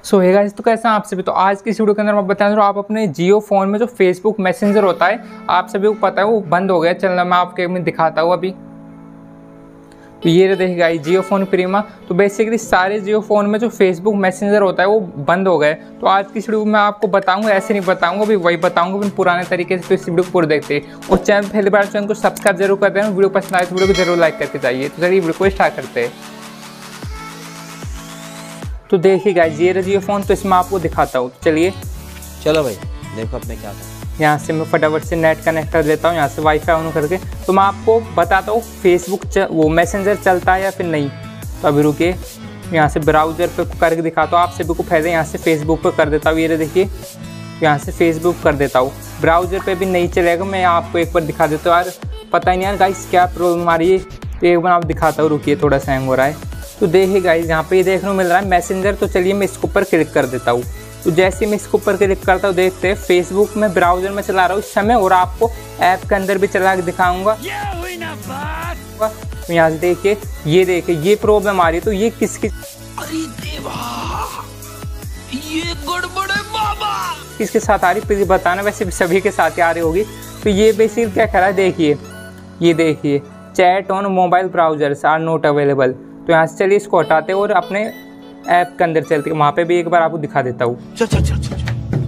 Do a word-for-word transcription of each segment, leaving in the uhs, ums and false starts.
सो है गाइस, तो कैसा आप सभी। तो आज की इस वीडियो के अंदर मैं बताना चाह आप अपने जियो फ़ोन में जो फेसबुक मैसेंजर होता है आप सभी को पता है वो बंद हो गया चलना। मैं आपके में दिखाता हूँ अभी। तो ये देखिए गाइस, जियो फ़ोन प्रीमा। तो बेसिकली सारे जियो फ़ोन में जो फेसबुक मैसेंजर होता है वो बंद हो गए। तो आज की इस वीडियो में मैं आपको बताऊंगा, ऐसे नहीं बताऊंगा अभी वही बताऊंगा फिर पुराने तरीके से। तो इस वीडियो को पूरा देखते हैं और चैनल पहली बार चैनल को सब्सक्राइब जरूर कर देना। वीडियो पसंद आए तो वीडियो को जरूर लाइक करके जाइए। तो चलिए वीडियो को स्टार्ट करते हैं। तो देखिए गाइस, ये रहा जियो फ़ोन। तो इसमें आपको दिखाता हूँ। तो चलिए चलो भाई देखो अपने क्या था। यहाँ से मैं फटाफट से नेट कनेक्ट कर देता हूँ, यहाँ से वाईफाई ऑन करके। तो मैं आपको बताता हूँ फेसबुक वो मैसेंजर चलता है या फिर नहीं। तो अभी रुकिए, यहाँ से ब्राउज़र पे करके दिखाता हूँ। आप सभी को फायदा यहाँ से फेसबुक पे कर देता हूँ। ये देखिए, यहाँ से फेसबुक कर देता हूँ। ब्राउज़र पे भी नहीं चलेगा। मैं आपको एक बार दिखा देता हूँ। यार पता ही नहीं यार गाइस क्या प्रॉब्लम आ रही है। तो एक बार आप दिखाता हूँ, रुकिए थोड़ा सा हैंग हो रहा है। तो देखिए गाइस, यहाँ पे ये देखने को मिल रहा है मैसेंजर। तो चलिए मैं इसके ऊपर क्लिक कर देता हूँ। तो जैसे मैं इसके ऊपर क्लिक करता हूँ, देखते हैं फेसबुक में ब्राउज़र में चला रहा हूँ इस समय और आपको ऐप के अंदर भी चला के दिखाऊंगा। तो यहाँ से देखिए, ये देखिए ये प्रॉब्लम आ रही है। तो ये किसकी, अरे देवा ये गड़बड़ है बाबा, किसके साथ आ रही प्लीज बताना। वैसे सभी के साथ ही आ रही होगी। तो ये बेसिकली क्या कर रहा है, देखिए ये देखिए, chat on mobile browsers are not available. तो यहाँ से चलिए इसको हटाते हैं और अपने ऐप के अंदर चलते हैं। वहाँ पे भी एक बार आपको दिखा देता हूँ। चल चल चल चल।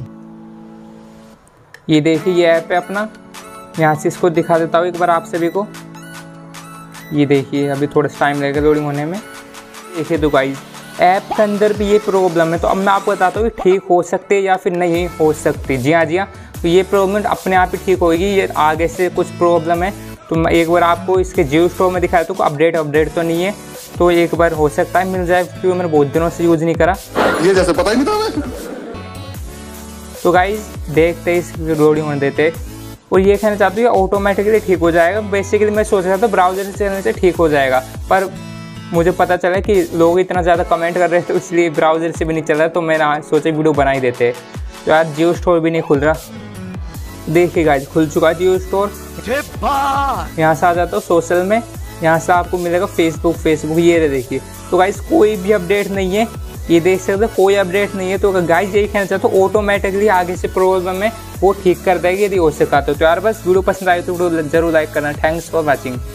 ये देखिए ये ऐप है अपना। यहाँ से इसको दिखा देता हूँ एक बार आप सभी को। ये देखिए अभी थोड़ा टाइम लगेगा लोडिंग होने में। देखिए तो गाइस, ऐप के अंदर भी ये प्रॉब्लम है। तो अब मैं आपको बताता हूँ कि ठीक हो सकती है या फिर नहीं हो सकती। जी हाँ जी हाँ, तो ये प्रॉब्लम अपने आप ही ठीक होगी। ये आगे से कुछ प्रॉब्लम है तो मैं एक बार आपको इसके जियो स्टोर में दिखाया। तो अपडेट अपडेट तो नहीं है, तो एक बार हो सकता है मिल जाए क्योंकि मैंने बहुत दिनों से यूज़ नहीं करा। ये जैसे पता ही नहीं था मैं। तो गाइस देखते हैं, इस लोडिंग होने देते। और ये कहना चाहती हूँ ऑटोमेटिकली ठीक हो जाएगा। बेसिकली मैं सोच रहा था ब्राउज़र से चलने से ठीक हो जाएगा, पर मुझे पता चला कि लोग इतना ज़्यादा कमेंट कर रहे थे इसलिए ब्राउज़र से भी नहीं चल रहा। तो मैंने सोचा वीडियो बना ही देते। तो यार जियो स्टोर भी नहीं खुल रहा। देखिए गाइस, खुल चुका है जियो स्टोर। यहाँ से आ जाता हूँ सोशल में। यहाँ से आपको मिलेगा फेसबुक फेसबुक ये रहे देखिए। तो गाइस कोई भी अपडेट नहीं है, ये देख सकते हो कोई अपडेट नहीं है। तो गाइस यही कहना चाहता हूँ ऑटोमेटिकली आगे से प्रॉब्लम है वो ठीक कर देगी यदि हो सका। तो यार बस वीडियो पसंद आए तो वीडियो जरूर लाइक करना। Thanks for watching.